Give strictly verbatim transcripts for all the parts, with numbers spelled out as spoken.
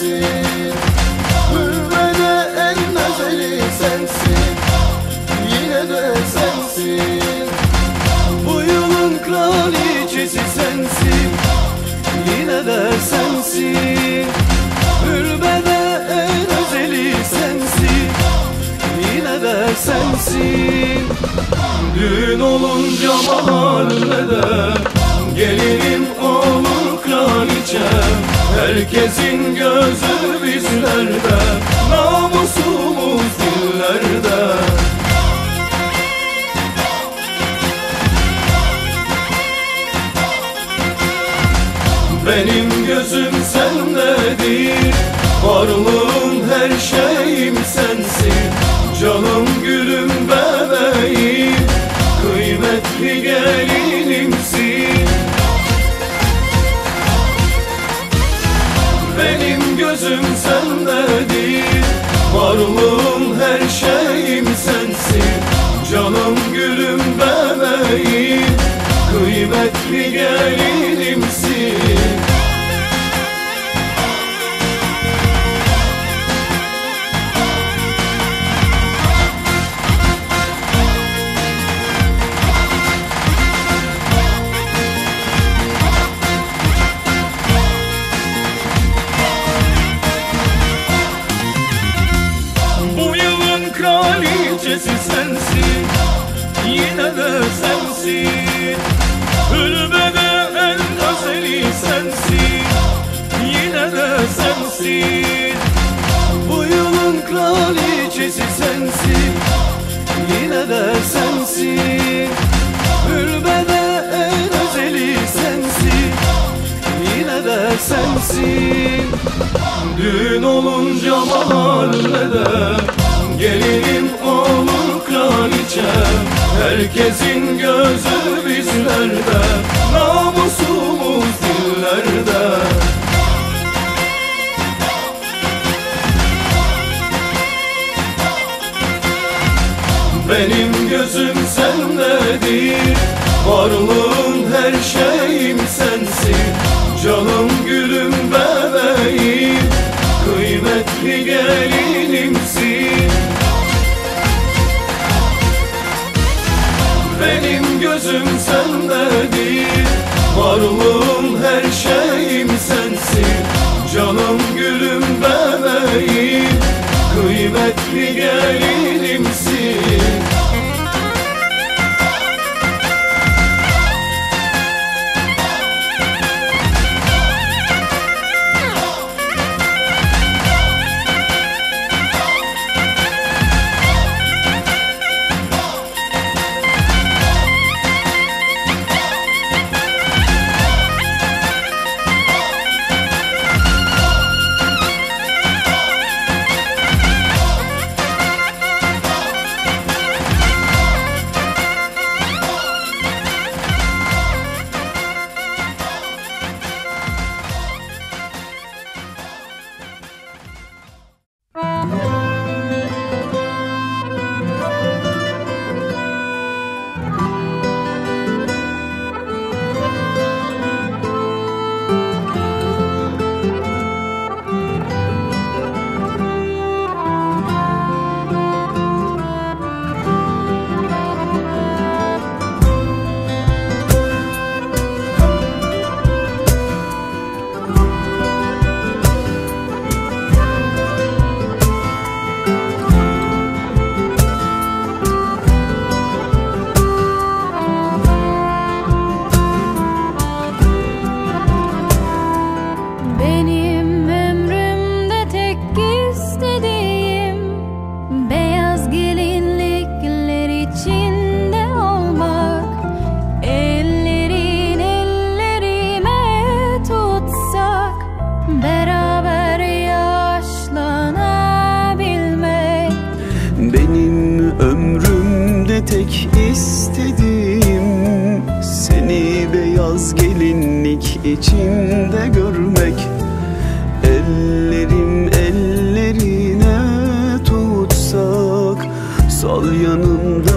sensin. Hürmede en özeli sensin, yine de sensin. Bu yılın kraliçesi sensin, yine de sensin. Hürmede en özeli sensin, yine de sensin. Düğün olunca mahallede gelinim olur kraliçem. Herkesin gözü bizlerde, namusumuz dillerde. Benim gözüm sendedir, varlığım her şeyim sensin. Canım gülüm bebeğim, kıymetli gelinimsin. Benim gözüm sendedir, varlığım her şeyim sensin. Canım gülüm bebeğim, kıymetli gelinimsin. Kraliçesi sensin, yine de sensin. Hürmede en özeli sensin, yine de sensin. Bu yılın kraliçesi sensin, yine de sensin. Hürmede en özeli sensin, yine de sensin. Düğün olunca mahallede gelinim olur kraliçem. Herkesin gözü bizlerde, namusumuz dillerde. Benim gözüm sendedir, varlığım her şeyim sensin. Canım gülüm bebeğim, kıymetli gelinimsin. Benim gözüm sendedir, varlığım her şeyim sensin. Canım gülüm bebeğim, kıymetli gelinimsin. içinde görmek. Ellerim ellerine tutsak, sal yanımda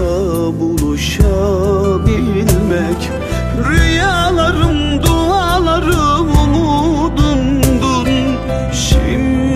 buluşabilmek. Rüyalarım, dualarım umudumdun. Şimdi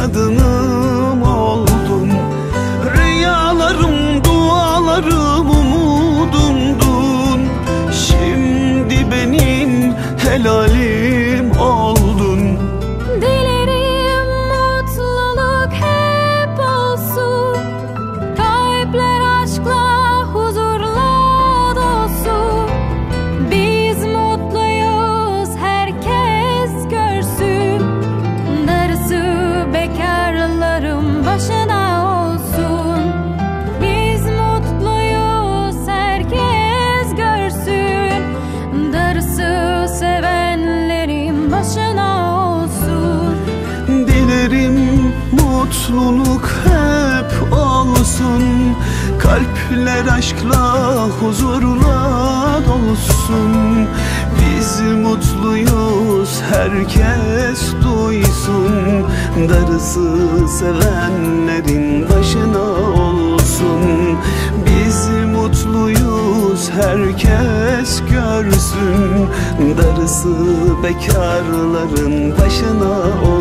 kadınım oldun. Rüyalarım, dualarım, umudumdun. Şimdi benim helalim oldun. Dilerim mutluluk hep olsun, kalpler aşkla, huzurla dolsun. Biz mutluyuz, herkes görsün. Darısı bekarların başına olsun. Biz mutluyuz, herkes görsün. Darısı sevenlerin başına olsun. Dilerim mutluluk hep olsun, kalpler aşkla, huzurla dolsun. Biz mutluyuz, herkes duysun. Darısı sevenlerin başına olsun. Biz mutluyuz, herkes görsün. Darısı bekarların başına olsun.